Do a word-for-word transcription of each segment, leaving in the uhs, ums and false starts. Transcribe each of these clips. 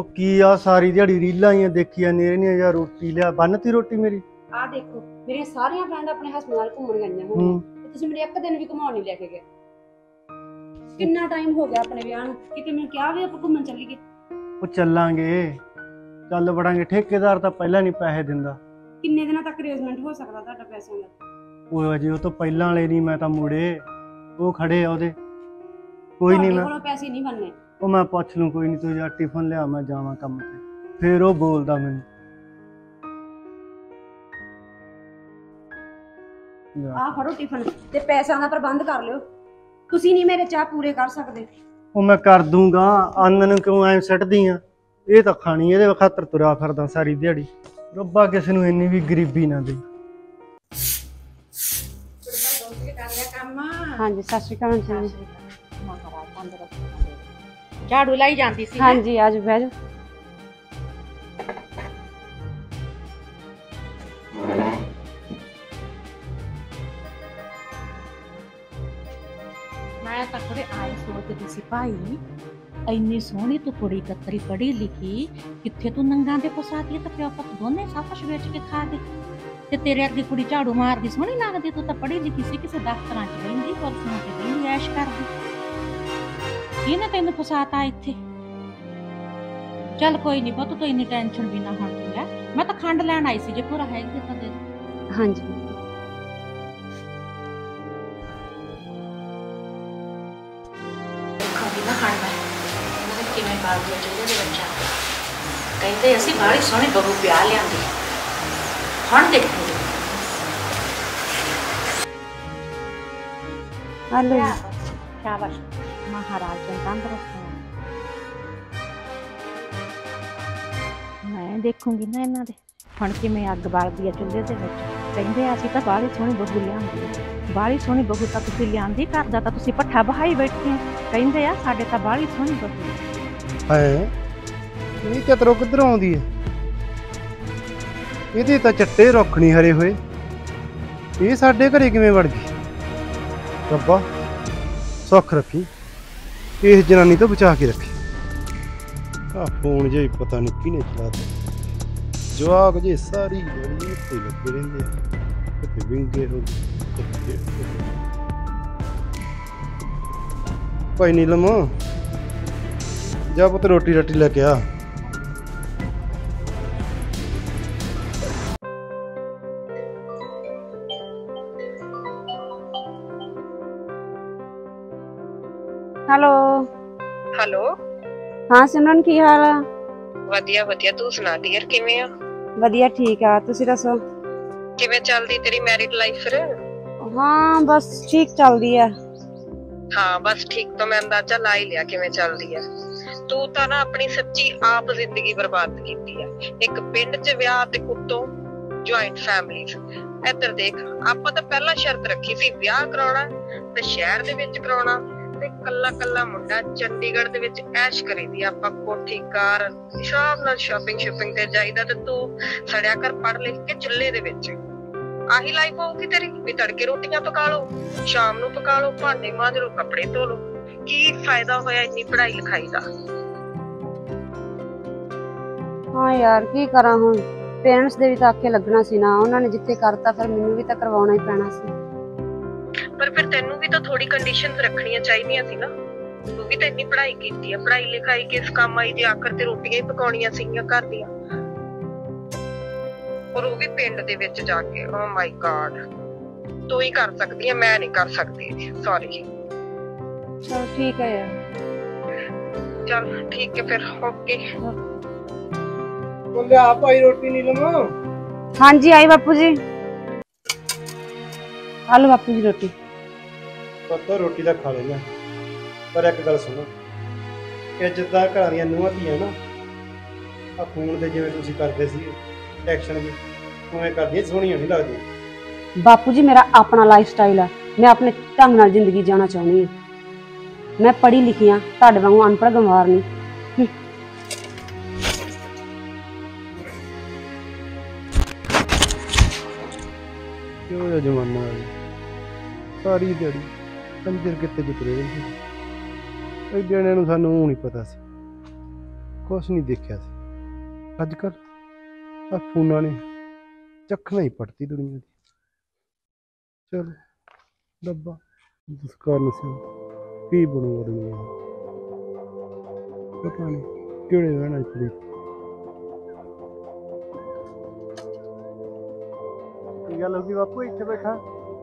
की आ सारी दिहाड़ी रीलां ही देखी जानी रहनियां यार। रोटी लिया बनती रोटी मेरी। आ देखो मेरी सारियां फ्रेंड अपने हस्बैंड नाल घूमण गईयां होणीਆਂ ਤੇ ਤੁਸੀਂ ਮੇਰੇ ਇੱਕ ਦਿਨ ਵੀ ਘੁਮਾਉਣ ਨਹੀਂ ਲੈ ਕੇ ਗਏ। ਕਿੰਨਾ ਟਾਈਮ ਹੋ ਗਿਆ ਆਪਣੇ ਵਿਆਹ ਨੂੰ, ਕਿਤੇ ਮੈਂ ਕਿਹਾ ਵੀ ਆਪਾਂ ਘੁੰਮਣ ਚੱਲੀਏ। ਉਹ ਚੱਲਾਂਗੇ, ਚੱਲ ਵੜਾਂਗੇ। ਠੇਕੇਦਾਰ ਤਾਂ ਪਹਿਲਾਂ ਨਹੀਂ ਪੈਸੇ ਦਿੰਦਾ। ਕਿੰਨੇ ਦਿਨਾਂ ਤੱਕ ਅਰੇਂਜਮੈਂਟ ਹੋ ਸਕਦਾ ਤੁਹਾਡਾ ਪੈਸਿਆਂ ਦਾ? ਉਹ ਅਜੇ ਉਹ ਤੋਂ ਪਹਿਲਾਂ ਵਾਲੇ ਨਹੀਂ, ਮੈਂ ਤਾਂ ਮੁੜੇ ਉਹ ਖੜੇ ਆ ਉਹਦੇ। ਕੋਈ ਨਹੀਂ, ਮੈਂ ਕੋਲੋਂ ਪੈਸੇ ਨਹੀਂ ਬਣਨੇ। ਉਹ ਮੈਂ ਪੁੱਛ ਲੂੰ, ਕੋਈ ਨਹੀਂ। ਤੂੰ ਜਾ ਟਿਫਨ ਲਿਆ, ਮੈਂ ਜਾਵਾਂ ਕੰਮ ਤੇ। ਫਿਰ ਉਹ ਬੋਲਦਾ ਮੈਨੂੰ ਆ ਫੜੋ ਟਿਫਨ ਤੇ ਪੈਸਿਆਂ ਦਾ ਪ੍ਰਬੰਧ ਕਰ ਲਿਓ। ਤੁਸੀਂ ਨਹੀਂ ਮੇਰੇ ਚਾਹ ਪੂਰੇ ਕਰ ਸਕਦੇ। ਉਹ ਮੈਂ ਕਰ ਦੂੰਗਾ। ਅੰਨ ਨੂੰ ਕਿਉਂ ਐ ਸੱਟਦੀ ਆ? ਇਹ ਤਾਂ ਖਾਣੀ, ਇਹਦੇ ਖਾਤਰ ਤੁਰਿਆ ਫਿਰਦਾ ਸਾਰੀ ਦਿਹਾੜੀ। ਰੱਬਾ ਕਿਸੇ ਨੂੰ ਇੰਨੀ ਵੀ ਗਰੀਬੀ ਨਾ ਦੇ। ਹਾਂਜੀ ਸਤਿ ਸ਼੍ਰੀ ਅਕਾਲ ਜੀ। ਝਾੜੂ ਲਾਈ ਜਾਂਦੀ ਸੀ। ਹਾਂਜੀ ਆਜ ਬਹਿ ਜਾਓ। ਮੈਂ ਤਾਂ ਕੁੜੇ ਆਈ ਸੋਚਦੀ ਸੀ ਭਾਈ, ਇੰਨੀ ਸੋਹਣੀ ਤੂੰ ਕੁੜੀ ਕਤਰੀ ਪੜ੍ਹੀ ਲਿਖੀ, ਕਿੱਥੇ ਤੂੰ ਨੰਗਾ ਦੇ ਪਸਾਤੀ ਤਾਂ ਪਿਓ ਪੁੱਤ ਦੋਨੇ ਸਭ ਕੁਛ ਵੇਚ ਕੇ ਖਾ ਗਏ ਤੇ ਤੇਰੇ ਅੱਗੇ ਕੁੜੀ ਝਾੜੂ ਮਾਰਦੀ ਸੋਹਣੀ ਲੱਗਦੀ। ਤੂੰ ਤਾਂ ਪੜ੍ਹੀ ਲਿਖੀ ਸੀ, ਕਿਸੇ ਦਫ਼ਤਰਾਂ 'ਚ ਬਹਿੰਦੀ, ਕੁਰਸੀਆਂ 'ਤੇ ਬਹਿੰਦੀ, ਐਸ਼ ਕਰਦੀ। ਇਹਨੇ ਤੈਨੂੰ ਫਸਾਤਾ ਇੱਥੇ। ਚੱਲ ਕੋਈ ਨਹੀਂ ਪੁੱਤ, ਤੂੰ ਇੰਨੀ ਟੈਨਸ਼ਨ ਵੀ ਨਾ ਹੁਣ ਲੈ। ਮੈਂ ਤਾਂ ਖੰਡ ਲੈਣ ਆਈ ਸੀ, ਜੇ ਪੂਰਾ ਹੈਗੀ ਤਾਂ ਦੇ। ਹਾਂਜੀ ਕਿਵੇਂ ਬਾਲਦੀ ਚੁੱਲ੍ਹੇ ਦੇ ਬੱਚਾ ਕਹਿੰਦੇ ਅਸੀਂ ਬਾਹਲੀ ਸੋਹਣੀ ਬਹੂ ਵਿਆਹ ਲਿਆਂਦੀ। ਹੁਣ ਦੇਖੂਗੇ। ਹਲੋ ਸ਼ਾਬਾਸ਼, ਮਹਾਰਾਜ ਜੀ ਤੰਦਰੁਸਤ ਹੋਣ। ਮੈਂ ਦੇਖੂੰਗੀ ਨਾ ਇਹਨਾਂ ਦੇ ਹੁਣ ਕਿਵੇਂ ਅੱਗ ਬਾਲਦੀ ਆ ਚੁੱਲ੍ਹੇ ਦੇ ਵਿੱਚ। ਕਹਿੰਦੇ ਅਸੀਂ ਤਾਂ ਬਾਹਲੀ ਸੋਹਣੀ ਬਹੂ ਲਿਆਂਦੀ। ਬਾਹਲੀ ਸੋਹਣੀ ਬਹੂ ਤਾਂ ਤੁਸੀਂ ਲਿਆਂਦੀ, ਘਰ ਦਾ ਤਾਂ ਤੁਸੀਂ ਭੱਠਾ ਬਹਾਈ ਬੈਠੇ। ਕਹਿੰਦੇ ਆ ਸਾਡੇ ਤਾਂ ਬਾਹਲੀ ਸੋਹਣੀ ਬਹੂ ਹੈ। ਇਹ ਚਤਰੋ ਕਿੱਧਰੋਂ ਆਉਂਦੀ ਹੈ? ਇਹਦੇ ਤਾਂ ਚੱਟੇ ਰੁੱਖ ਨਹੀਂ ਹਰੇ ਹੋਏ। ਇਹ ਸਾਡੇ ਘਰੇ ਕਿਵੇਂ ਵੜ ਗਈ? ਰੱਬਾ ਸੁੱਖ ਰੱਖੀ, ਇਸ ਜਨਾਨੀ ਤੋਂ ਬਚਾ ਕੇ ਰੱਖੀ। ਆ ਫੋਨ ਜੇ ਪਤਾ ਨਹੀਂ ਕਿਹਨੇ ਚਲਾਤਾ। ਜਵਾਕ ਜੇ ਸਾਰੀ ਜਿਹੜੀ ਇੱਥੇ ਲੱਗੇ ਰਹਿੰਦੇ ਆ, ਕਿਤੇ ਵਿੰਗੇ ਹੋ ਗਏ। ਭਾਈ ਨੀਲਮ ਜਾ ਪੁੱਤ, ਰੋਟੀ ਰਾਟੀ ਲੈ ਕੇ ਆ। Hello hello. ਹਾਂ ਸਿਮਰਨ, ਕੀ ਹਾਲ ਆ? ਵਧੀਆ ਵਧੀਆ, ਤੂੰ ਸੁਣਾ ਡੀਅਰ, ਕਿਵੇਂ ਆ? ਵਧੀਆ ਠੀਕ ਆ, ਤੁਸੀਂ ਦੱਸੋ ਕਿਵੇਂ ਚੱਲਦੀ ਤੇਰੀ ਮੈਰਿਡ ਲਾਈਫ ਫਿਰ? ਹਾਂ ਬਸ ਠੀਕ ਚੱਲਦੀ ਆ। ਹਾਂ ਬਸ ਠੀਕ ਤਾਂ ਮੈਂ ਅੰਦਾਜ਼ਾ ਲਾ ਹੀ ਲਿਆ ਕਿਵੇਂ ਚੱਲਦੀ ਆ। ਤੂੰ ਤਾਂ ਨਾ ਆਪਣੀ ਸੱਚੀ ਆਪ ਜ਼ਿੰਦਗੀ ਬਰਬਾਦ ਕੀਤੀ ਆ। ਇੱਕ ਪਿੰਡ 'ਚ ਵਿਆਹ ਤੇ ਉੱਤੋਂ ਜੁਆਇੰਟ ਫੈਮਿਲੀ 'ਚ। ਇੱਧਰ ਦੇਖ, ਆਪਾਂ ਤਾਂ ਪਹਿਲਾਂ ਸ਼ਰਤ ਰੱਖੀ ਸੀ ਵਿਆਹ ਕਰਾਉਣਾ ਤੇ ਸ਼ਹਿਰ ਦੇ ਵਿੱਚ ਕਰਾਉਣਾ ਤੇ ਕੱਲਾ ਕੱਲਾ ਮੁੰਡਾ ਚੰਡੀਗੜ੍ਹ ਦੇ ਵਿੱਚ ਐਸ਼ ਕਰੀਦੀ। ਆਪਾਂ ਕੋਠੀ ਕਾਰ ਸ਼ਾਮ ਨਾਲ ਸ਼ਾਪਿੰਗ ਸ਼ੂਪਿੰਗ ਤੇ ਜਾਈਦਾ ਤੇ ਤੂੰ ਸੜਿਆ ਕਰ ਪੜ੍ਹ ਲਿਖ ਕੇ ਚੁੱਲ੍ਹੇ ਦੇ ਵਿੱਚ। ਆਹੀ ਲਾਈਫ ਹੋਊਗੀ ਤੇਰੀ ਵੀ ਤੜਕੇ ਰੋਟੀਆਂ ਪਕਾ ਲਓ, ਸ਼ਾਮ ਨੂੰ ਪਕਾ ਲਓ, ਭਾਂਡੇ ਮਾਂਜ ਲਓ, ਕੱਪੜੇ ਧੋ ਲਓ। ਕੀ ਫਾਇਦਾ ਹੋਇਆ ਇੰਨੀ ਪੜ੍ਹਾਈ ਲਿਖਾਈ ਦਾ? ਹਾਂ ਯਾਰ ਕੀ ਕਰਾਂ ਹੁਣ, ਪੇਰੈਂਟਸ ਦੇ ਵੀ ਤਾਂ ਆਖੇ ਲੱਗਣਾ ਸੀ ਨਾ। ਉਹਨਾਂ ਨੇ ਜਿੱਥੇ ਕਰਤਾ ਫਿਰ ਮੈਨੂੰ ਵੀ ਤਾਂ ਕਰਵਾਉਣਾ ਹੀ ਪੈਣਾ ਸੀ। ਪਰ ਫਿਰ ਤੈਨੂੰ ਵੀ ਤਾਂ ਥੋੜੀ ਕੰਡੀਸ਼ਨਸ ਰੱਖਣੀਆਂ ਚਾਹੀਦੀਆਂ ਸੀ ਨਾ। ਤੂੰ ਵੀ ਤਾਂ ਇੰਨੀ ਪੜ੍ਹਾਈ ਕੀਤੀ ਆ, ਪੜ੍ਹਾਈ ਲਿਖਾਈ ਕਿਸ ਕੰਮ ਆਈ ਜੇ ਆਖਰ ਤੇ ਰੋਟੀਆਂ ਹੀ ਪਕਾਉਣੀਆਂ ਸੀਗੀਆਂ ਘਰ ਦੀਆਂ, ਔਰ ਉਹ ਵੀ ਪਿੰਡ ਦੇ ਵਿੱਚ ਜਾ ਕੇ। ਓ ਮਾਈ ਗॉड, ਤੂੰ ਹੀ ਕਰ ਸਕਦੀ ਆ, ਮੈਂ ਨਹੀਂ ਕਰ ਸਕਦੀ। ਸੌਰੀ। ਚਲ ਠੀਕ ਹੈ ਯਾਰ। ਚਲ ਠੀਕ ਹੈ ਫਿਰ, ਓਕੇ। ਉਹ ਲਿਆ ਭਾਈ ਰੋਟੀ ਨੀਲਮ। ਹਾਂਜੀ ਆਈ ਬਾਪੂ ਜੀ। ਆਲੋ ਬਾਪੂ ਜੀ ਰੋਟੀ। ਪਤਾ ਰੋਟੀ ਤਾਂ ਖਾ ਲੈਣਾ, ਪਰ ਇੱਕ ਗੱਲ ਸੁਣੋ, ਕਿ ਜਿੱਦਾਂ ਘਰਾਂ ਦੀਆਂ ਨੂੰਹਾਂ ਧੀਆਂ ਨਾ ਆ ਫੋਨ ਦੇ ਜਿਵੇਂ ਤੁਸੀਂ ਕਰਦੇ ਸੀ ਐਕਸ਼ਨ ਵੀ ਉਵੇਂ ਕਰਦੀਆਂ, ਸੋਹਣੀਆਂ ਨਹੀਂ ਲੱਗਦੀਆਂ। ਬਾਪੂ ਜੀ ਮੇਰਾ ਆਪਣਾ ਲਾਈਫ ਸਟਾਈਲ ਆ, ਮੈਂ ਆਪਣੇ ਢੰਗ ਨਾਲ ਜ਼ਿੰਦਗੀ ਜਿਉਣਾ ਚਾਹੁੰਦੀ ਹਾਂ। ਮੈਂ ਪੜ੍ਹੀ ਲਿਖੀ ਆ, ਤੁਹਾਡੇ ਵਾਂਗੂ ਅਨਪੜ੍ਹ ਗੰਵਾਰ ਨਹੀਂ। ਕਿਉਂ ਜਿਹਾ ਜ਼ਮਾਨਾ ਆ ਗਿਆ, ਸਾਰੀ ਦਿਹਾੜੀ ਕੰਜਰ ਕਿੱਤੇ ਚ ਤੁਰੇ ਰਹਿੰਦੇ। ਇਹ ਜਣਿਆਂ ਨੂੰ ਸਾਨੂੰ ਉਹ ਨਹੀਂ ਪਤਾ ਸੀ, ਕੁਛ ਨਹੀਂ ਦੇਖਿਆ ਸੀ। ਅੱਜ ਕੱਲ੍ਹ ਆ ਫੋਨਾਂ ਨੇ ਚੱਖਣਾ ਹੀ ਪੜਤੀ ਦੁਨੀਆ ਦੀ। ਚਲ ਡੱਬਾ ਜਿਸ ਕਾਰਨ ਸੀ ਕੀ ਬਣੂਗਾ ਦੁਨੀਆ ਦਾ, ਪਤਾ ਨਹੀਂ ਕਿਹੜੇ ਰਹਿਣਾ ਪੜੀ। ਕੀ ਗੱਲ ਹੋ ਗਈ ਬਾਪੂ, ਇੱਥੇ ਬੈਠਾ?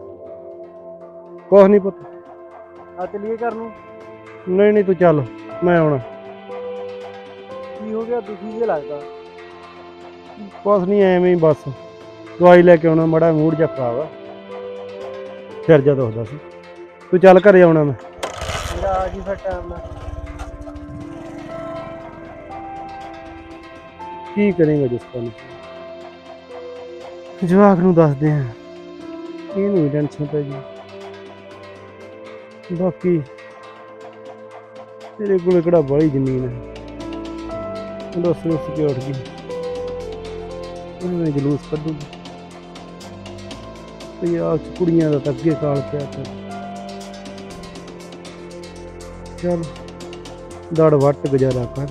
ਕੁਛ ਨਹੀਂ ਪਤਾ। ਆ ਚਲੀਏ ਘਰ ਨੂੰ। ਨਹੀਂ ਨਹੀਂ ਤੂੰ ਚੱਲ, ਮੈਂ ਆਉਣਾ। ਕੀ ਹੋ ਗਿਆ, ਦੁਖੀ ਜਿਹਾ ਲੱਗਦਾ? ਕੁਛ ਨਹੀਂ, ਐਵੇਂ ਹੀ ਬਸ ਦਵਾਈ ਲੈ ਕੇ ਆਉਣਾ, ਮਾੜਾ ਮੂਡ ਜਿਹਾ ਖਰਾਬ ਆ, ਸਿਰ ਜਿਹਾ ਦੁਖਦਾ ਸੀ। ਤੂੰ ਚੱਲ ਘਰੇ ਆਉਣਾ ਮੈਂ। ਮੇਰਾ ਆ ਜੀ ਫਿਰ ਟਾਈਮ ਨਾਲ। ਕੀ ਕਰੇਂਗਾ ਜਿਸ ਕਾਰਨ ਜਵਾਕ ਨੂੰ ਦੱਸਦੇ ਆ, ਇਹਨੂੰ ਵੀ ਟੈਨਸ਼ਨ ਪੈ ਗਈ। ਬਾਕੀ ਤੇਰੇ ਕੋਲ ਕਿਹੜਾ ਬਾਹਲੀ ਜ਼ਮੀਨ ਹੈ, ਦੱਸ ਦੱਸ ਕੇ ਉੱਠ ਗਈ, ਉਹਨੇ ਜਲੂਸ ਕੱਢੂਗੀ। ਪੰਜਾਬ 'ਚ ਕੁੜੀਆਂ ਦਾ ਤਾਂ ਅੱਗੇ ਕਾਲ ਪਿਆ ਕਰ। ਚੱਲ ਦੜ ਵੱਟ ਗੁਜ਼ਾਰਾ ਕਰ।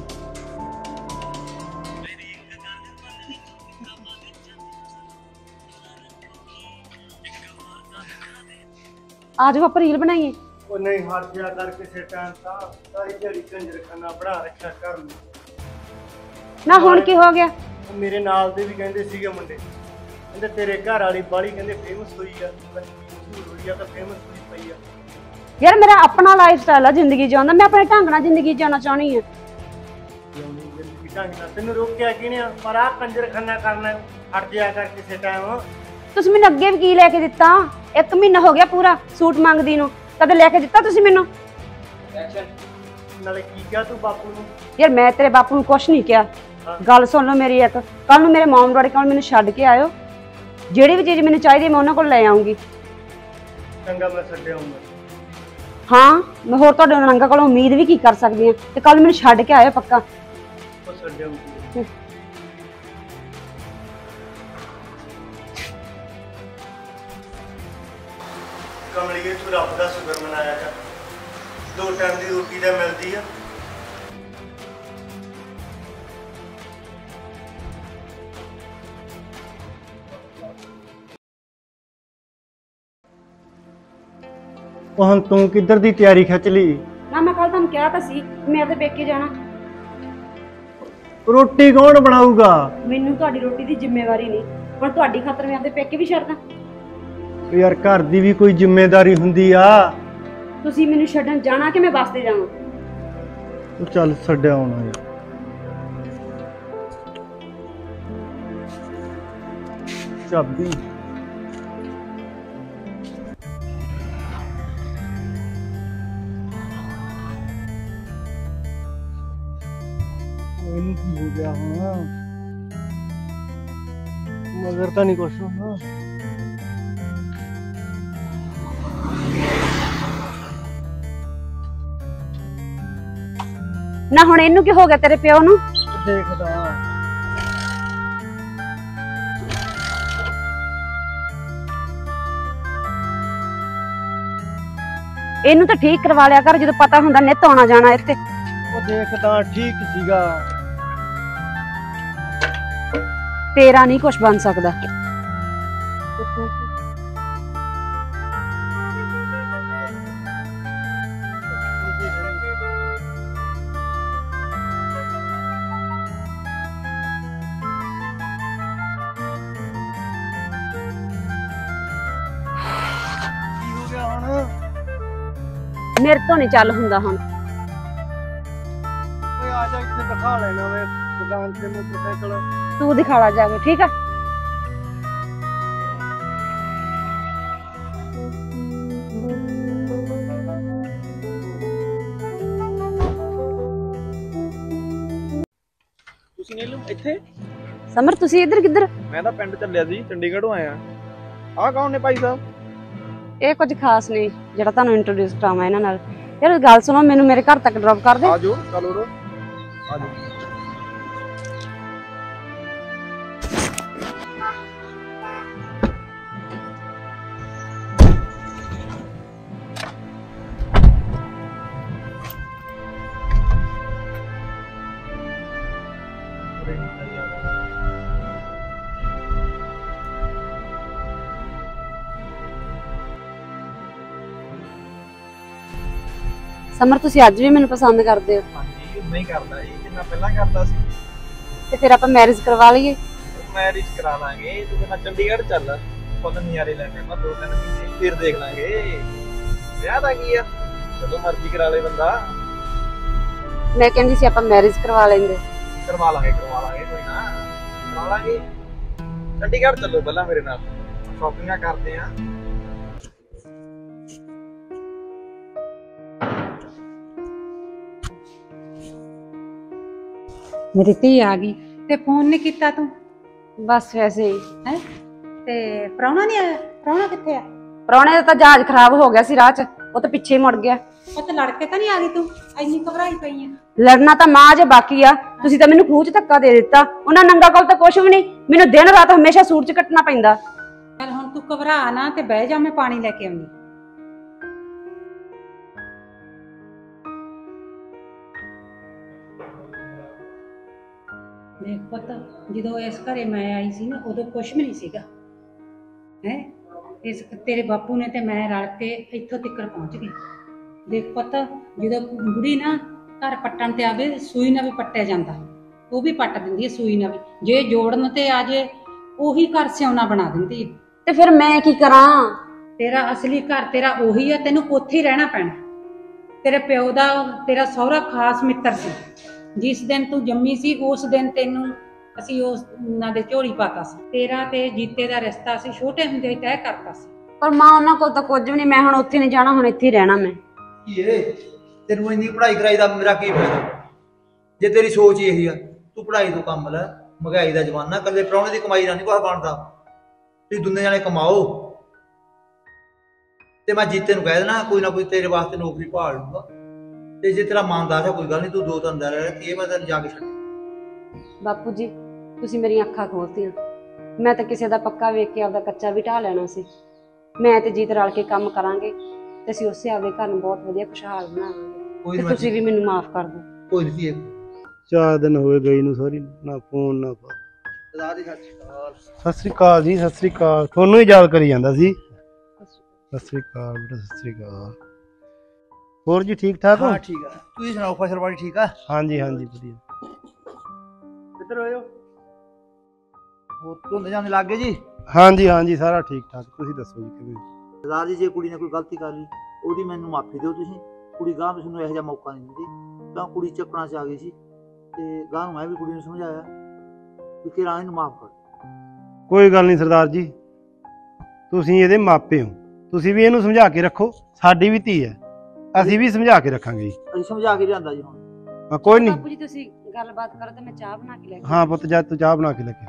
ਆ ਜਾਓ ਆਪਾਂ ਰੀਲ ਬਣਾਈਏ। ਉਹ ਨਹੀਂ, ਹੱਥ ਜਿਆ ਕਰ ਕਿਸੇ ਟਾਈਮ ਤਾਂ ਸਾਰੀ ਦਿਹਾੜੀ ਕੰਜਰਖਾਨਾ ਬਣਾ ਰੱਖਿਆ ਘਰ ਨੂੰ। ਨਾ ਹੁਣ ਕੀ ਹੋ ਗਿਆ? ਉਹ ਮੇਰੇ ਨਾਲ ਦੇ ਵੀ ਕਹਿੰਦੇ ਸੀਗੇ ਮੁੰਡੇ, ਕਹਿੰਦੇ ਤੇਰੇ ਘਰ ਵਾਲੀ ਬਾਲੀ ਕਹਿੰਦੇ ਫੇਮਸ ਹੋਈ ਆ, ਮਸ਼ਹੂਰ ਹੋਈ ਆ ਤਾਂ ਫੇਮਸ ਹੋਈ ਪਈ ਆ। ਯਾਰ ਮੇਰਾ ਆਪਣਾ ਲਾਈਫ ਸਟਾਈਲ ਆ ਜ਼ਿੰਦਗੀ ਜਿਉਣ ਦਾ, ਮੈਂ ਆਪਣੇ ਢੰਗ ਨਾਲ ਜ਼ਿੰਦਗੀ ਜਿਉਣਾ ਚਾਹੁੰਦੀ ਹਾਂ। ਜ਼ਿੰਦਗੀ ਢੰਗ ਨਾਲ ਤੈਨੂੰ ਰੋਕਿਆ ਕਿਹਨੇ ਆ? ਪਰ ਆਹ ਕੰਜਰਖਾਨਾ ਕਰਨਾ ਹਟ ਜਿਆ ਕਰ ਕਿਸੇ ਟਾਈਮ। ਤੁਸੀਂ ਮੈਨੂੰ ਅੱਗੇ ਵੀ ਕੀ ਲੈ ਕੇ ਦਿੱਤਾ? ਇੱਕ ਮਹੀਨਾ ਹੋ ਗਿਆ ਪੂਰਾ ਸੂਟ ਮੰਗਦੀ ਨੂੰ, ਕਦੇ ਲੈ ਕੇ ਦਿੱਤਾ ਤੁਸੀਂ ਮੈਨੂੰ? ਨਾਲੇ ਕੀ ਕਿਹਾ ਤੂੰ ਬਾਪੂ ਨੂੰ? ਯਾਰ ਮੈਂ ਤੇਰੇ ਬਾਪੂ ਨੂੰ ਕੁਛ ਨਹੀਂ ਕਿਹਾ। ਗੱਲ ਸੁਣ ਲਓ ਮੇਰੀ ਇੱਕ, ਕੱਲ ਨੂੰ ਮੇਰੇ ਮਮ ਡੈਡੀ ਕੋਲ ਮੈਨੂੰ ਛੱਡ ਕੇ ਆਇਓ, ਜਿਹੜੀ ਵੀ ਚੀਜ਼ ਮੈਨੂੰ ਚਾਹੀਦੀ ਮੈਂ ਉਹਨਾਂ ਕੋਲ ਲੈ ਆਉਂਗੀ। ਚੰਗਾ, ਮੈਂ ਛੱਡ ਆਉਂਗਾ। ਹਾਂ, ਮੈਂ ਹੋਰ ਤੁਹਾਡੇ ਨੰਗਾ ਕੋਲੋਂ ਉਮੀਦ ਵੀ ਕੀ ਕਰ ਸਕਦੀ ਹਾਂ, ਤੇ ਕੱਲ ਮੈਨੂੰ ਛੱਡ ਕੇ ਆਇਓ ਪੱਕਾ। ਉਹ ਛੱਡ ਆਉਂਗੀ। ਕਮਲੀਏ ਤੂੰ ਰੱਬ ਦਾ ਸ਼ੁਕਰ ਮਨਾਇਆ ਕਰ, ਦੋ ਟਾਈਮ ਦੀ ਰੋਟੀ ਤਾਂ ਮਿਲਦੀ ਆ। ਉਹ ਹੁਣ ਤੂੰ ਕਿੱਧਰ ਦੀ ਤਿਆਰੀ ਖਿੱਚ ਲਈ? ਨਾ ਮੈਂ ਕੱਲ ਤੁਹਾਨੂੰ ਕਿਹਾ ਤਾਂ ਸੀ ਮੈਂ ਤੇ ਪੇਕੇ ਜਾਣਾ। ਰੋਟੀ ਕੌਣ ਬਣਾਊਗਾ? ਮੈਨੂੰ ਤੁਹਾਡੀ ਰੋਟੀ ਦੀ ਜ਼ਿੰਮੇਵਾਰੀ ਨਹੀਂ, ਪਰ ਤੁਹਾਡੀ ਖਾਤਰ ਮੈਂ ਆਪਦੇ ਪੇਕੇ ਵੀ ਛੱਡਦਾ। ਯਾਰ ਘਰ ਦੀ ਵੀ ਕੋਈ ਜ਼ਿੰਮੇਵਾਰੀ ਹੁੰਦੀ ਆ। ਤੁਸੀਂ ਮੈਨੂੰ ਛੱਡਣ ਜਾਣਾ ਕਿ ਮੈਂ ਬੱਸ ਤੇ ਜਾਵਾਂ? ਤੂੰ ਚੱਲ ਛੱਡਿਆ ਆਉਣਾ ਯਾਰ। ਚਾਬੀ ਇਹਨੂੰ ਕੀ ਹੋ ਗਿਆ ਹੁਣ? ਮਗਰ ਤਾਂ ਨਹੀਂ ਕੁਛ ਹੋਣਾ। ਨਾ ਹੁਣ ਇਹਨੂੰ ਕੀ ਹੋ ਗਿਆ ਤੇਰੇ ਪਿਓ ਨੂੰ? ਦੇਖਦਾ ਇਹਨੂੰ ਤਾਂ ਠੀਕ ਕਰਵਾ ਲਿਆ ਕਰ, ਜਦੋਂ ਪਤਾ ਹੁੰਦਾ ਨਿੱਤ ਆਉਣਾ ਜਾਣਾ ਇੱਥੇ। ਉਹ ਦੇਖਦਾ ਠੀਕ ਸੀਗਾ। ਤੇਰਾ ਨਹੀਂ ਕੁਝ ਬਣ ਸਕਦਾ। ਮੇਰੇ ਤੋਂ ਨਹੀਂ ਚੱਲ ਹੁੰਦਾ ਹੁਣ। ਓਏ ਆ ਜਾ ਇੱਥੇ ਦਿਖਾ ਲੈਣਾ ਵੇ ਦੁਕਾਨ ਤੇ ਮੋਟਰਸਾਈਕਲ। ਤੂੰ ਦਿਖਾ ਲਾ ਜਾ ਕੇ, ਠੀਕ ਆ? ਤੁਸੀਂ ਨੀਲੂ ਇੱਥੇ? ਸਮਰ ਤੁਸੀਂ ਇੱਧਰ ਕਿੱਧਰ? ਮੈਂ ਤਾਂ ਪਿੰਡ ਚੱਲਿਆ ਸੀ, ਚੰਡੀਗੜ੍ਹੋਂ ਆਇਆ। ਆਹ ਕੌਣ ਨੇ ਭਾਈ ਸਾਹਿਬ? ਇਹ ਕੁਝ ਖਾਸ ਨਹੀਂ ਜਿਹੜਾ ਤੁਹਾਨੂੰ ਇੰਟਰੋਡਿਊਸ ਕਰਾਵਾਂ ਇਹਨਾਂ ਨਾਲ। ਯਾਰ ਗੱਲ ਸੁਣੋ, ਮੈਨੂੰ ਮੇਰੇ ਘਰ ਤੱਕ ਡ੍ਰੌਪ ਕਰ ਦੇ। ਆ ਜਾਓ, ਚਲੋ ਰੋ ਆ ਜਾਓ। ਸਮਰ ਤੁਸੀਂ ਅੱਜ ਵੀ ਮੈਨੂੰ ਪਸੰਦ ਕਰਦੇ ਹੋ? ਹਾਂਜੀ ਉਨਾ ਹੀ ਕਰਦਾ ਜੀ ਜਿੰਨਾ ਪਹਿਲਾਂ ਕਰਦਾ ਸੀ। ਤੇ ਫਿਰ ਆਪਾਂ ਮੈਰਿਜ ਕਰਵਾ ਲਈਏ? ਮੈਰਿਜ ਕਰਾ ਲਾਂਗੇ, ਤੂੰ ਕਹਿੰਦਾ ਚੰਡੀਗੜ੍ਹ ਚੱਲ, ਫੁੱਲ ਨਜ਼ਾਰੇ ਲੈਣੇ ਮੈਂ ਦੋ ਤਿੰਨ ਮਹੀਨੇ, ਫਿਰ ਦੇਖ ਲਾਂਗੇ। ਵਿਆਹ ਦਾ ਕੀ ਆ, ਜਦੋਂ ਮਰਜ਼ੀ ਕਰਾ ਲੇ ਬੰਦਾ। ਮੈਂ ਕਹਿੰਦੀ ਸੀ ਆਪਾਂ ਮੈਰਿਜ ਕਰਵਾ ਲੈਂਦੇ। ਕਰਵਾ ਲਾਂਗੇ ਕਰਵਾ ਲਾਂਗੇ ਕੋਈ ਨਾ, ਕਰਵਾ ਲਾਂਗੇ। ਚੰਡੀਗੜ੍ਹ ਚੱਲੋ ਪਹਿਲਾਂ ਮੇਰੇ ਨਾਲ, ਸ਼ਾਪਿੰਗਾਂ ਕਰਦੇ ਆ। ਮੇਰੀ ਧੀ ਆ ਗਈ ਤੇ ਫੋਨ ਨਹੀਂ ਕੀਤਾ ਤੂੰ? ਬਸ ਵੈਸੇ ਹੀ। ਹੈ ਤੇ ਪ੍ਰਾਹੁਣਾ ਨਹੀਂ ਆਇਆ? ਪ੍ਰਾਹੁਣਾ ਕਿੱਥੇ ਆ? ਪ੍ਰਾਹੁਣੇ ਦਾ ਤਾਂ ਜਹਾਜ਼ ਖਰਾਬ ਹੋ ਗਿਆ ਸੀ ਰਾਹ 'ਚ, ਉਹ ਤਾਂ ਪਿੱਛੇ ਹੀ ਮੁੜ ਗਿਆ। ਉਹ ਤਾਂ ਲੜ ਕੇ ਤਾਂ ਨਹੀਂ ਆ ਗਈ ਤੂੰ? ਇੰਨੀ ਘਬਰਾਈ ਪਈ ਆ। ਲੜਨਾ ਤਾਂ ਮਾਂ ਜੇ ਬਾਕੀ ਆ, ਤੁਸੀਂ ਤਾਂ ਮੈਨੂੰ ਖੂਹ 'ਚ ਧੱਕਾ ਦੇ ਦਿੱਤਾ। ਉਹਨਾਂ ਨੰਗਾ ਕੋਲ ਤਾਂ ਕੁਛ ਵੀ ਨਹੀਂ, ਮੈਨੂੰ ਦਿਨ ਰਾਤ ਹਮੇਸ਼ਾ ਸੂਟ 'ਚ ਕੱਟਣਾ ਪੈਂਦਾ। ਚੱਲ ਹੁਣ ਤੂੰ ਘਬਰਾ ਨਾ ਤੇ ਬਹਿ ਜਾ, ਮੈਂ ਪਾਣੀ ਲੈ ਕੇ ਆਉਂਦੀ। ਦੇਖ ਪੁੱਤ, ਜਦੋਂ ਇਸ ਘਰੇ ਮੈਂ ਆਈ ਸੀ ਨਾ ਉਦੋਂ ਕੁਛ ਵੀ ਨਹੀਂ ਸੀਗਾ ਹੈ। ਇਸ ਤੇਰੇ ਬਾਪੂ ਨੇ ਤੇ ਮੈਂ ਰਲ ਕੇ ਇੱਥੋਂ ਤੱਕ ਪਹੁੰਚ ਗਏ। ਦੇਖ ਪੁੱਤ, ਜਦੋਂ ਬੁੜੀ ਨਾ ਘਰ ਪੱਟਣ ਤੇ ਆਵੇ, ਸੂਈ ਨਾਲ ਵੀ ਪੱਟਿਆ ਜਾਂਦਾ, ਉਹ ਵੀ ਪੱਟ ਦਿੰਦੀ ਹੈ ਸੂਈ ਨਾਲ ਵੀ। ਜੇ ਜੋੜਨ ਤੇ ਆ ਜੇ ਉਹੀ ਘਰ ਸਿਉਣਾ ਬਣਾ ਦਿੰਦੀ ਹੈ। ਤੇ ਫਿਰ ਮੈਂ ਕੀ ਕਰਾਂ? ਤੇਰਾ ਅਸਲੀ ਘਰ ਤੇਰਾ ਉਹੀ ਆ, ਤੈਨੂੰ ਉੱਥੇ ਹੀ ਰਹਿਣਾ ਪੈਣਾ। ਤੇਰੇ ਪਿਓ ਦਾ ਤੇਰਾ ਸਹੁਰਾ ਖਾਸ ਮਿੱਤਰ ਸੀ। ਜਿਸ ਦਿਨ ਤੂੰ ਜੰਮੀ ਸੀ ਉਸ ਦਿਨ ਤੈਨੂੰ ਅਸੀਂ ਉਸ ਉਹਨਾਂ ਦੇ ਝੋਲੀ ਪਾਤਾ ਸੀ। ਤੇਰਾ ਤੇ ਜੀਤੇ ਦਾ ਰਿਸ਼ਤਾ ਅਸੀਂ ਛੋਟੇ ਹੁੰਦੇ ਹੀ ਤੈਅ ਕਰਤਾ ਸੀ। ਪਰ ਮਾਂ ਉਹਨਾਂ ਕੋਲ ਤਾਂ ਕੁਝ ਵੀ ਨਹੀਂ। ਮੈਂ ਹੁਣ ਉੱਥੇ ਨਹੀਂ ਜਾਣਾ, ਹੁਣ ਇੱਥੇ ਹੀ ਰਹਿਣਾ ਮੈਂ। ਇਹ ਤੈਨੂੰ ਇੰਨੀ ਪੜ੍ਹਾਈ ਕਰਾਈ ਦਾ ਮੇਰਾ ਕੀ ਫਾਇਦਾ ਜੇ ਤੇਰੀ ਸੋਚ ਇਹੀ ਆ? ਤੂੰ ਪੜ੍ਹਾਈ ਤੋਂ ਕੰਮ ਲੈ, ਮਹਿੰਗਾਈ ਦਾ ਜ਼ਮਾਨਾ, ਇਕੱਲੇ ਪ੍ਰਾਹੁਣੇ ਦੀ ਕਮਾਈ ਨਾਲ ਨਹੀਂ ਕੁਛ ਬਣਦਾ। ਤੁਸੀਂ ਦੁਨੀਆ ਜਾਣੇ ਕਮਾਓ ਤੇ ਮੈਂ ਜੀਤੇ ਨੂੰ ਕਹਿ ਦੇਣਾ ਕੋਈ ਨਾ ਕੋਈ ਤੇਰੇ ਵਾਸਤੇ ਨੌਕਰੀ ਭਾਲ ਲੂੰਗਾ। ਤੇ ਜੇ ਤੇਰਾ ਮਨ ਦੱਸ ਕੋਈ ਗੱਲ ਨਹੀਂ, ਤੂੰ ਦੋ ਤਿੰਨ ਦਿਨ ਰਹਿ, ਇਹ ਮੈਂ ਤੈਨੂੰ ਜਾ ਕੇ ਛੱਡ। ਬਾਪੂ ਜੀ, ਤੁਸੀਂ ਮੇਰੀਆਂ ਅੱਖਾਂ ਖੋਲਤੀਆਂ। ਮੈਂ ਤਾਂ ਕਿਸੇ ਦਾ ਪੱਕਾ ਵੇਖ ਕੇ ਆਪਦਾ ਕੱਚਾ ਵੀ ਢਾਹ ਲੈਣਾ ਸੀ। ਮੈਂ ਤੇ ਜੀਤ ਰਲ ਕੇ ਕੰਮ ਕਰਾਂਗੇ ਤੇ ਅਸੀਂ ਉਸੇ ਆਪਦੇ ਘਰ ਨੂੰ ਬਹੁਤ ਵਧੀਆ ਖੁਸ਼ਹਾਲ ਬਣਾਵਾਂਗੇ। ਤੇ ਤੁਸੀਂ ਵੀ ਮੈਨੂੰ ਮਾਫ ਕਰ ਦਿਓ। ਕੋਈ ਨਹੀਂ। ਚਾਰ ਦਿਨ ਹੋਏ ਗਈ ਨੂੰ, ਸੌਰੀ, ਨਾ ਫੋਨ ਨਾ ਫਾ। ਸਤਿ ਸ਼੍ਰੀ ਅਕਾਲ। ਸਤਿ ਸ੍ਰੀ ਅਕਾਲ ਜੀ, ਸਤਿ ਸ੍ਰੀ ਅਕਾਲ। ਤੁਹਾਨੂੰ ਹੀ ਯਾਦ ਕਰੀ ਜਾਂਦਾ ਸੀ। ਸਤਿ ਸ੍ਰੀ ਅਕਾਲ ਬੇਟਾ, ਸਤਿ ਸ੍ਰੀ ਅਕਾਲ। ਹੋਰ ਜੀ ਠੀਕ ਠਾਕ ਹੋ? ਹਾਂ ਠੀਕ ਆ, ਤੁਸੀਂ ਸੁਣਾਓ ਫਸਲ ਬਾੜੀ ਠੀਕ ਆ? ਹਾਂਜੀ ਹਾਂਜੀ ਵਧੀਆ। ਕਿੱਧਰ ਹੋਏ ਹੋ? ਹੋਰ ਧੁੰਦ ਜਾਂਦੇ ਲੱਗ ਗਏ ਜੀ? ਹਾਂਜੀ ਹਾਂਜੀ ਸਾਰਾ ਠੀਕ ਠਾਕ। ਤੁਸੀਂ ਦੱਸੋ ਜੀ ਕਿਵੇਂ? ਸਰਦਾਰ ਜੀ, ਜੇ ਕੁੜੀ ਨੇ ਕੋਈ ਗਲਤੀ ਕਰ ਲਈ ਉਹਦੀ ਮੈਨੂੰ ਮਾਫੀ ਦਿਓ ਤੁਸੀਂ। ਕੁੜੀ ਗਾਂ ਤੁਸੀਂ ਨੂੰ ਇਹੋ ਜਿਹਾ ਮੌਕਾ ਨਹੀਂ ਦਿੰਦੀ, ਤਾਂ ਕੁੜੀ ਚੱਕਣਾ 'ਚ ਆ ਗਈ ਸੀ ਤੇ ਗਾਂ ਨੂੰ ਮੈਂ ਵੀ ਕੁੜੀ ਨੂੰ ਸਮਝਾਇਆ ਕਿ ਕਿਰਾਂ ਇਹਨੂੰ ਮਾਫ ਕਰ। ਕੋਈ ਗੱਲ ਨਹੀਂ ਸਰਦਾਰ ਜੀ, ਤੁਸੀਂ ਇਹਦੇ ਮਾਪੇ ਹੋ, ਤੁਸੀਂ ਵੀ ਇਹਨੂੰ ਸਮਝਾ ਕੇ ਰੱਖੋ। ਸਾਡੀ ਵੀ ਧੀ ਹੈ, ਅਸੀਂ ਵੀ ਸਮਝਾ ਕੇ ਰੱਖਾਂਗੇ ਜੀ। ਅਸੀਂ ਸਮਝਾ ਕੇ ਲਿਆਂਦਾ ਜੀ ਹੁਣ। ਹਾਂ ਕੋਈ ਨਹੀਂ। ਬਾਪੂ ਜੀ ਤੁਸੀਂ ਗੱਲਬਾਤ ਕਰੋ ਤੇ ਮੈਂ ਚਾਹ ਬਣਾ ਕੇ ਲੈ ਕੇ। ਹਾਂ ਪੁੱਤ, ਜਦ ਤੂੰ ਚਾਹ ਬਣਾ ਕੇ ਲੈ ਕੇ।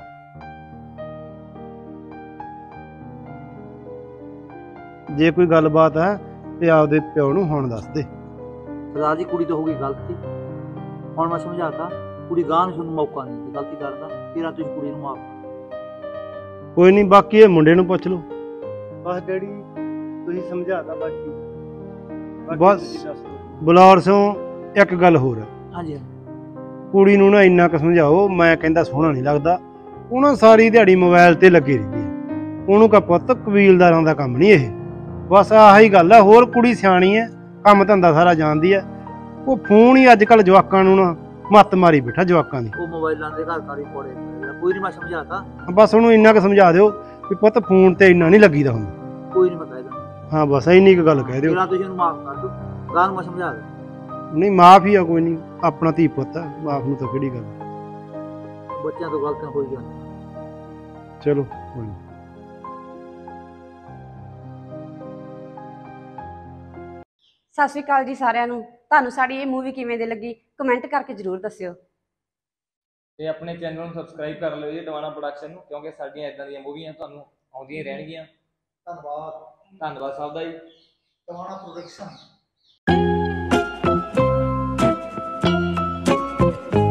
ਜੇ ਕੋਈ ਗੱਲਬਾਤ ਹੈ ਤੇ ਆਪਦੇ ਪਿਓ ਨੂੰ ਹੁਣ ਦੱਸ ਦੇ। ਸਰਦਾਰ ਜੀ, ਕੁੜੀ ਤੋਂ ਹੋ ਗਈ ਗਲਤੀ, ਹੁਣ ਮੈਂ ਸਮਝਾਤਾ। ਕੁੜੀ ਗਾਂ ਨੂੰ ਤੁਹਾਨੂੰ ਮੌਕਾ ਨਹੀਂ ਦਿੰਦੀ ਗਲਤੀ ਕਰਦਾ, ਤੇਰਾ ਤੁਸੀਂ ਕੁੜੀ ਨੂੰ ਮਾਫ ਕਰ। ਕੋਈ ਨਹੀਂ, ਬਾਕੀ ਇਹ ਮੁੰਡੇ ਨੂੰ ਪੁੱਛ ਲਓ। ਬਸ ਡੈਡੀ ਤੁਸੀਂ ਸਮਝਾਤਾ, ਬਾਕੀ ਬਸ ਬਲੌਰ ਸਿੰਘ ਇੱਕ ਗੱਲ ਹੋਰ ਹੈ। ਹਾਂਜੀ ਕੁੜੀ ਨੂੰ ਨਾ ਇੰਨਾ ਕੁ ਸਮਝਾਓ, ਮੈਂ ਕਹਿੰਦਾ ਸੋਹਣਾ ਨਹੀਂ ਲੱਗਦਾ। ਉਹਨਾਂ ਸਾਰੀ ਦਿਹਾੜੀ ਮੋਬਾਈਲ ਤੇ ਲੱਗੇ ਰਹਿੰਦੀ ਹੈ। ਉਹਨੂੰ ਕਹ ਪੁੱਤ ਕਬੀਲਦਾਰਾਂ ਦਾ ਕੰਮ ਨਹੀਂ ਇਹ, ਬਸ ਆਹੀ ਗੱਲ ਹੈ। ਹੋਰ ਕੁੜੀ ਸਿਆਣੀ ਹੈ, ਕੰਮ ਧੰਦਾ ਸਾਰਾ ਜਾਣਦੀ ਹੈ। ਉਹ ਫੋਨ ਹੀ ਅੱਜ ਕੱਲ ਜਵਾਕਾਂ ਨੂੰ ਨਾ ਮੱਤ ਮਾਰੀ ਬੈਠਾ ਜਵਾਕਾਂ ਦੀ। ਉਹ ਮੋਬਾਈਲਾਂ ਦੇ ਘਰ ਘਰ ਹੀ ਪੜੇ। ਕੋਈ ਨਹੀਂ, ਮੈਂ ਸਮਝਾਤਾ। ਬਸ ਉਹਨੂੰ ਇੰਨਾ ਕੁ ਸਮਝਾ ਦਿਓ ਵੀ ਪੁੱਤ ਫੋਨ ਤੇ ਇੰਨਾ ਨਹੀਂ ਲੱਗੀਦਾ ਹੁੰਦਾ। ਕੋਈ ਨਹੀਂ, ਮੈਂ ਕਹਿ ਦਾਂ। ਹਾਂ ਬਸ ਇੰਨੀ ਕੁ ਗੱਲ ਕਹਿ ਦਿਓ। ਤੇਰਾ ਤੁਸੀਂ ਉਹਨੂੰ ਮਾਫ ਕਰ ਦਿਓ, ਗਾਂ ਨੂੰ ਮੈਂ ਸਮਝਾ ਦਿਆਂ। ਨਹੀਂ ਮਾਫ ਹੀ ਆ, ਕੋਈ ਨਹੀਂ, ਆਪਣਾ ਧੀ ਪੁੱਤ ਆ, ਮਾਫ ਨੂੰ ਤਾਂ ਕਿਹੜੀ ਗੱਲ। ਬੱਚਿਆਂ ਤੋਂ ਗਲਤੀਆਂ ਹੋਈ ਜਾਂਦੀਆਂ। ਚਲੋ ਕੋਈ ਨਹੀਂ। ਸਤਿ ਸ਼੍ਰੀ ਅਕਾਲ ਜੀ ਸਾਰਿਆਂ ਨੂੰ। ਤੁਹਾਨੂੰ ਸਾਡੀ ਇਹ ਮੂਵੀ ਕਿਵੇਂ ਦੀ ਲੱਗੀ ਕਮੈਂਟ ਕਰਕੇ ਜ਼ਰੂਰ ਦੱਸਿਓ। ਤੇ ਆਪਣੇ ਚੈਨਲ ਨੂੰ ਸਬਸਕ੍ਰਾਈਬ ਕਰ ਲਿਓ ਜੀ, ਦਵਾਨਾ ਪ੍ਰੋਡਕਸ਼ਨ ਨੂੰ, ਕਿਉਂਕਿ ਸਾਡੀਆਂ ਇਦਾਂ ਦੀਆਂ ਮੂਵੀਆਂ ਤੁਹਾਨੂੰ ਆਉਂਦੀਆਂ ਰਹਿਣਗੀਆਂ। ਧੰਨਵਾਦ। ਧੰਨਵਾਦ ਸਭ ਦਾ ਜੀ। ਦਵਾਨਾ ਪ੍ਰੋਡਕਸ਼ਨ।